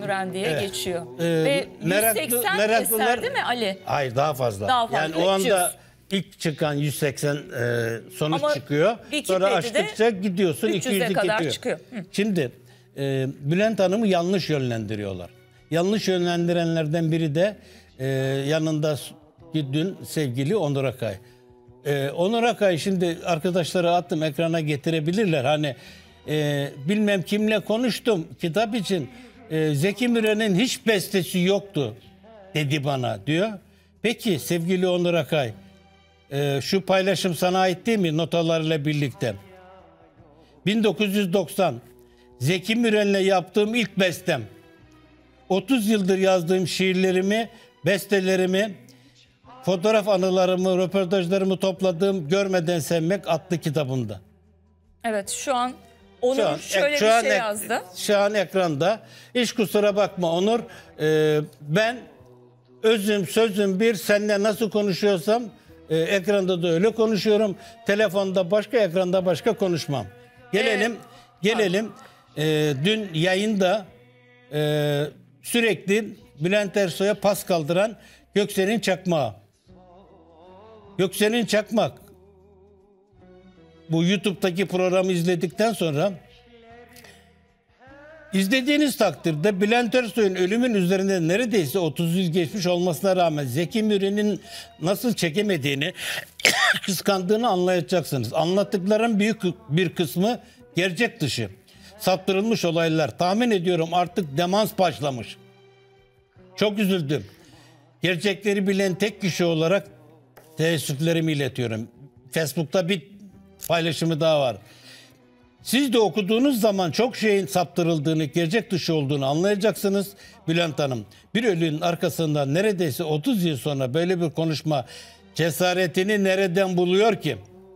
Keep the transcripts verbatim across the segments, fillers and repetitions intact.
Müren diye Evet. geçiyor. Ee, Ve meraklı- yüz seksen meraklılar- eser değil mi Ali? Hayır, daha fazla. Daha fazla, Yani o anda üç yüz. ilk çıkan yüz seksen e, sonuç Ama çıkıyor. Sonra Wikipedia'da açtıkça gidiyorsun üç yüze iki yüze kadar gidiyor. çıkıyor. Hı. Şimdi e, Bülent Hanım'ı yanlış yönlendiriyorlar. Yanlış yönlendirenlerden biri de e, yanında dün sevgili Onur Akay. E, Onur Akay, şimdi arkadaşlara attım, ekrana getirebilirler. Hani e, bilmem kimle konuştum kitap için. E, Zeki Müren'in hiç bestesi yoktu dedi bana diyor. Peki sevgili Onur Akay, e, şu paylaşım sana ait değil mi notalarıyla birlikte? bin dokuz yüz doksan Zeki Müren'le yaptığım ilk bestem. otuz yıldır yazdığım şiirlerimi, bestelerimi, fotoğraf anılarımı, röportajlarımı topladığım Görmeden Sevmek adlı kitabımda. Evet, şu an Onur Şu an, şöyle şu bir an şey ek- yazdı. Şu an ekranda. Hiç kusura bakma Onur. Ee, ben özüm sözüm bir, seninle nasıl konuşuyorsam e, ekranda da öyle konuşuyorum. Telefonda başka, ekranda başka konuşmam. Gelelim, gelelim. E, dün yayında e, sürekli Bülent Ersoy'a pas kaldıran Göksel'in Çakmağı. Göksel'in Çakmak. Bu YouTube'daki programı izledikten sonra izlediğiniz takdirde Bülent Ersoy'un ölümün üzerinde neredeyse otuz yıl geçmiş olmasına rağmen Zeki Müren'in nasıl çekemediğini, kıskandığını anlayacaksınız. Anlattıkların büyük bir kısmı gerçek dışı. Saptırılmış olaylar. Tahmin ediyorum artık demans başlamış. Çok üzüldüm. Gerçekleri bilen tek kişi olarak teessüflerimi iletiyorum. Facebook'ta bir paylaşımı daha var. Siz de okuduğunuz zaman çok şeyin saptırıldığını, gerçek dışı olduğunu anlayacaksınız Bülent Hanım. Bir ölünün arkasından neredeyse otuz yıl sonra böyle bir konuşma cesaretini nereden buluyor ki?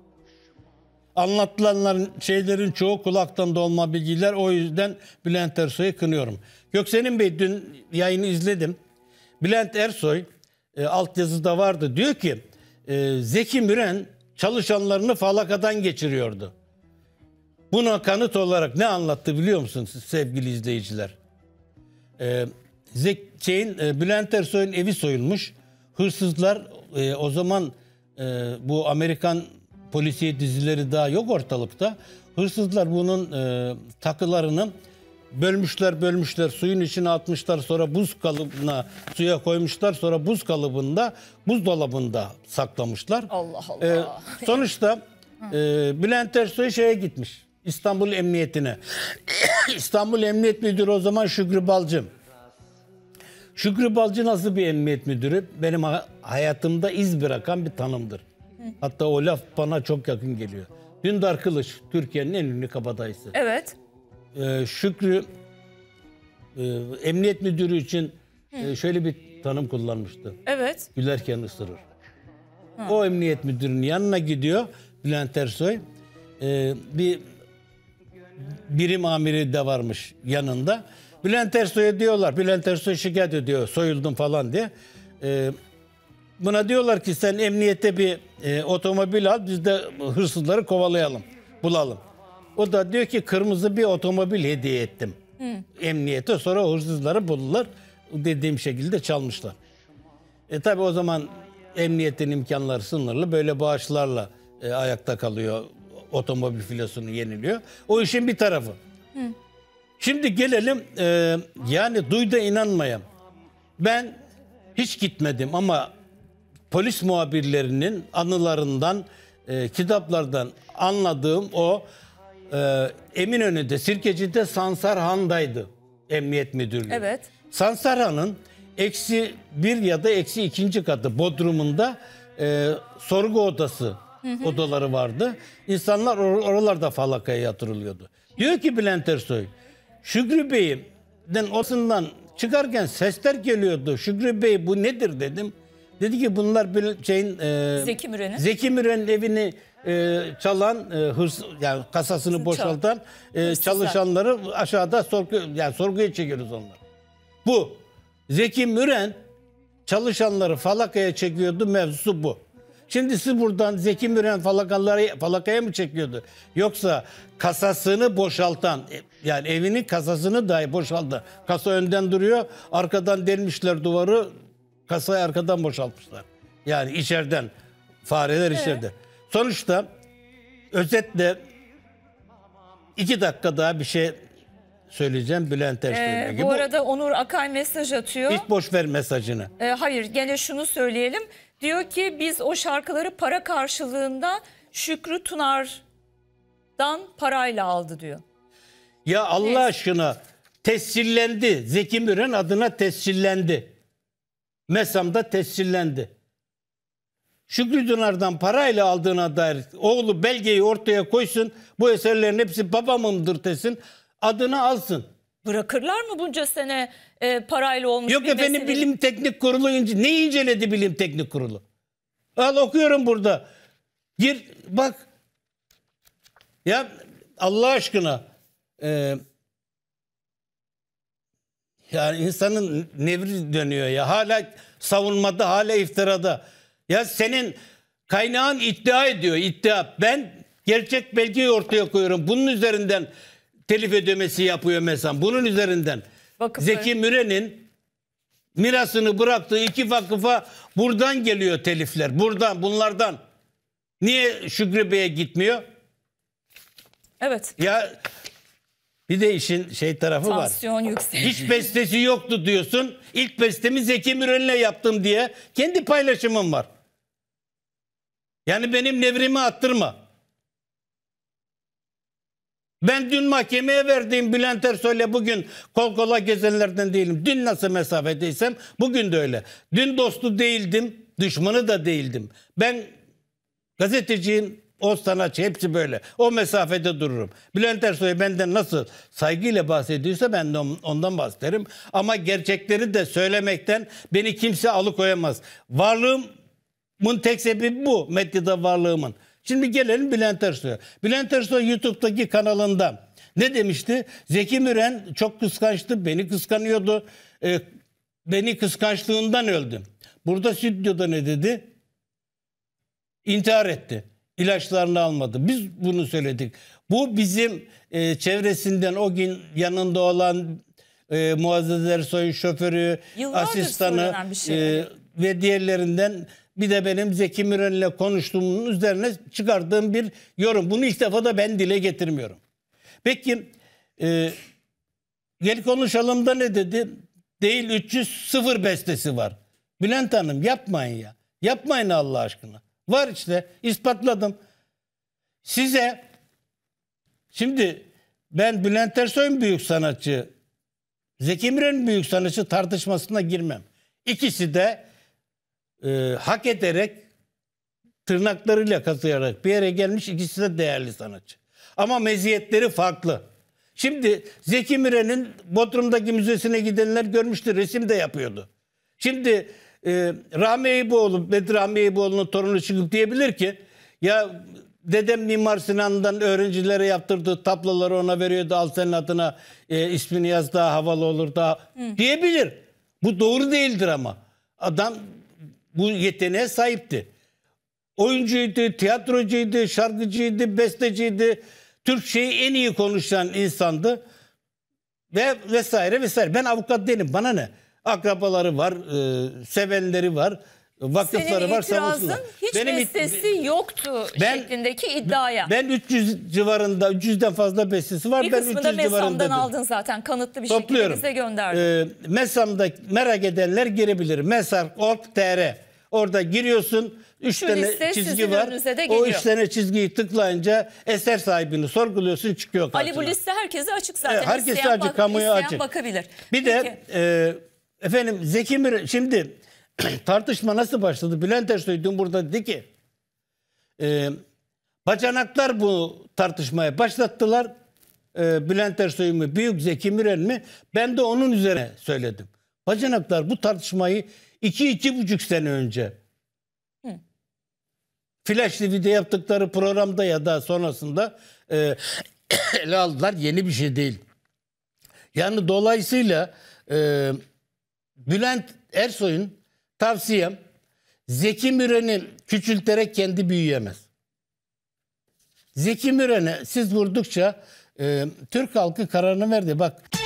Anlatılanların şeylerin çoğu kulaktan dolma bilgiler. O yüzden Bülent Ersoy'u kınıyorum. Göksel'in Bey, dün yayını izledim. Bülent Ersoy e, altyazıda vardı. Diyor ki e, Zeki Müren çalışanlarını falakadan geçiriyordu. Buna kanıt olarak ne anlattı biliyor musunuz sevgili izleyiciler? Ee, Zeki'nin, e, Bülent Ersoy'un evi soyulmuş. Hırsızlar e, o zaman e, bu Amerikan polisiye dizileri daha yok ortalıkta. Hırsızlar bunun e, takılarını bölmüşler bölmüşler suyun içine atmışlar, sonra buz kalıbına suya koymuşlar, sonra buz kalıbında buzdolabında saklamışlar. Allah Allah. Ee, sonuçta e, Bülent Ersoy şeye gitmiş, İstanbul Emniyetine. İstanbul Emniyet Müdürü o zaman Şükrü Balcı. Şükrü Balcı nasıl bir emniyet müdürü? Benim hayatımda iz bırakan bir tanımdır. Hatta o laf bana çok yakın geliyor. Dündar Kılıç, Türkiye'nin en ünlü kabadayısı. Evet. Ee, Şükrü e, emniyet müdürü için e, şöyle bir tanım kullanmıştı. Evet. Gülerken ısırır. O emniyet müdürünün yanına gidiyor Bülent Ersoy. Ee, bir birim amiri de varmış yanında. Bülent Ersoy'a diyorlar, Bülent Ersoy şikayet ediyor, soyuldum falan diye. Ee, buna diyorlar ki sen emniyete bir e, otomobil al, biz de hırsızları kovalayalım, bulalım. O da diyor ki kırmızı bir otomobil hediye ettim Hı. emniyete, sonra hırsızları buldular. Dediğim şekilde çalmışlar. E tabi o zaman emniyetin imkanları sınırlı, böyle bağışlarla e, ayakta kalıyor, otomobil filosunu yeniliyor. O işin bir tarafı. Hı. Şimdi gelelim e, yani duy da inanmaya. Ben hiç gitmedim ama polis muhabirlerinin anılarından, e, kitaplardan anladığım o e, Eminönü'nde, Sirkeci'de Sansarhan'daydı emniyet müdürlüğü. Evet. Sansarhan'ın eksi bir ya da eksi ikinci katı Bodrum'unda e, sorgu odası hı hı. odaları vardı. İnsanlar or oralarda falakaya yatırılıyordu. Diyor ki Bülent Ersoy, Şükrü Bey'den odasından çıkarken sesler geliyordu. Şükrü Bey bu nedir dedim. Dedi ki bunlar bir şeyin e, Zeki Müren'in Zeki Müren'in evini e, çalan e, hırs yani kasasını boşaltan e, çalışanları aşağıda sorgu yani sorguya çekiyoruz onlar. Bu Zeki Müren çalışanları falakaya çekiyordu, mevzusu bu. Şimdi siz buradan Zeki Müren falakaları, falakaya mı çekiyordu? Yoksa kasasını boşaltan, yani evinin kasasını dahi boşaltan. Kasa önden duruyor, arkadan delmişler duvarı, kasayı arkadan boşaltmışlar. Yani içeriden, fareler Evet. içeride. Sonuçta özetle iki dakika daha bir şey söyleyeceğim Bülent Ersoy'la. Ee, bu arada Onur Akay mesaj atıyor. Hiç boş ver mesajını. Ee, hayır, gene şunu söyleyelim. Diyor ki biz o şarkıları para karşılığında Şükrü Tunar'dan parayla aldı diyor. Ya Allah Neyse. aşkına tescillendi. Zeki Müren adına tescillendi. Mesam'da tescillendi. Şükrü Tunar'dan parayla aldığına dair oğlu belgeyi ortaya koysun. Bu eserlerin hepsi babamındır desin. Adını alsın. Bırakırlar mı bunca sene e, parayla olmuş Yok bir efendim, mesele? Bilim Teknik Kurulu ince, ne inceledi Bilim Teknik Kurulu? Al okuyorum burada. Gir bak. Ya Allah aşkına e, yani insanın nevri dönüyor ya. Hala savunmada, hala iftirada. Ya senin kaynağın iddia ediyor, iddia. Ben gerçek belgeyi ortaya koyuyorum. Bunun üzerinden telif ödemesi yapıyor mesela. Bunun üzerinden. Vakıfları. Zeki Müren'in mirasını bıraktığı iki vakıfa buradan geliyor telifler. Buradan, bunlardan. Niye Şükrü Bey'e gitmiyor? Evet. Ya bir de işin şey tarafı var. Tansiyon yüksek. Hiç bestesi yoktu diyorsun. İlk bestemi Zeki Müren'le yaptım diye kendi paylaşımım var. Yani benim nevrimi attırma. Ben dün mahkemeye verdiğim Bülent Ersoy'la bugün kol kola gezenlerden değilim. Dün nasıl mesafedeysem bugün de öyle. Dün dostu değildim, düşmanı da değildim. Ben gazeteciyim, o sanatçı, hepsi böyle. O mesafede dururum. Bülent Ersoy benden nasıl saygıyla bahsediyorsa ben de ondan bahsederim. Ama gerçekleri de söylemekten beni kimse alıkoyamaz. Varlığımın tek sebebi bu. Medyada varlığımın. Şimdi gelelim Bülent Ersoy'a. Bülent Ersoy YouTube'daki kanalında ne demişti? Zeki Müren çok kıskançtı, beni kıskanıyordu. Ee, beni kıskançlığından öldüm. Burada stüdyoda ne dedi? İntihar etti. İlaçlarını almadı. Biz bunu söyledik. Bu bizim e, çevresinden o gün yanında olan e, Muazzez Ersoy'un şoförü, Yıllardır asistanı söylenen bir şey. e, ve diğerlerinden bir de benim Zeki Müren'le konuştuğumun üzerine çıkardığım bir yorum. Bunu ilk defa da ben dile getirmiyorum. Peki e, gel konuşalım da ne dedi? Değil üç yüz sıfır bestesi var. Bülent Hanım yapmayın ya. Yapmayın Allah aşkına. Var işte, ispatladım. Size şimdi ben Bülent Ersoy'un büyük sanatçı, Zeki Müren'in büyük sanatçı tartışmasına girmem. İkisi de e, hak ederek, tırnaklarıyla kazıyarak bir yere gelmiş, ikisi de değerli sanatçı. Ama meziyetleri farklı. Şimdi Zeki Müren'in Bodrum'daki müzesine gidenler görmüştür, resim de yapıyordu. Şimdi Ee, Rahmi Eyüboğlu, Bedri Rahmi Eyüboğlu'nun torunu çıkıp diyebilir ki ya dedem Mimar Sinan'dan öğrencilere yaptırdığı tabloları ona veriyordu, al senin adına e, ismini yaz, daha havalı olur daha Hı. diyebilir. Bu doğru değildir ama. Adam bu yeteneğe sahipti. Oyuncuydu, tiyatrocuydu, şarkıcıydı, besteciydi. Türkçeyi en iyi konuşan insandı. Ve vesaire vesaire. Ben avukat değilim, bana ne? Akrabaları var, e, sevenleri var, vakıfları var, savunsunlar. Hiç Benim bestesi yoktu ben, şeklindeki iddiaya. Ben üç yüz civarında, üç yüzden fazla bestesi var. Bir ben kısmı da Mesam'dan aldın zaten, kanıtlı bir Topluyorum. şekilde bize gönderdin. E, Mesam'da merak edenler girebilir. mesam nokta org nokta tr Orada giriyorsun. Üç Şu tane çizgi var. O üç tane çizgiyi tıklayınca eser sahibini sorguluyorsun, çıkıyor karşına. Ali bu liste herkese açık zaten. Evet, herkese isteyen açık, bak, kamuya isteyen açık. bakabilir. Bir Peki. de e, efendim Zeki Müren, şimdi tartışma nasıl başladı? Bülent Ersoy dün burada dedi ki e, bacanaklar bu tartışmaya başlattılar. E, Bülent Ersoy mu, büyük Zeki Müren mi? Ben de onun üzerine söyledim. Bacanaklar bu tartışmayı iki, iki buçuk sene önce Hı. Flash T V'de yaptıkları programda ya da sonrasında e, ele aldılar. Yeni bir şey değil. Yani dolayısıyla e, Bülent Ersoy'un tavsiyem Zeki Müren'i küçülterek kendi büyüyemez. Zeki Müren'e siz vurdukça e, Türk halkı kararını verdi. Bak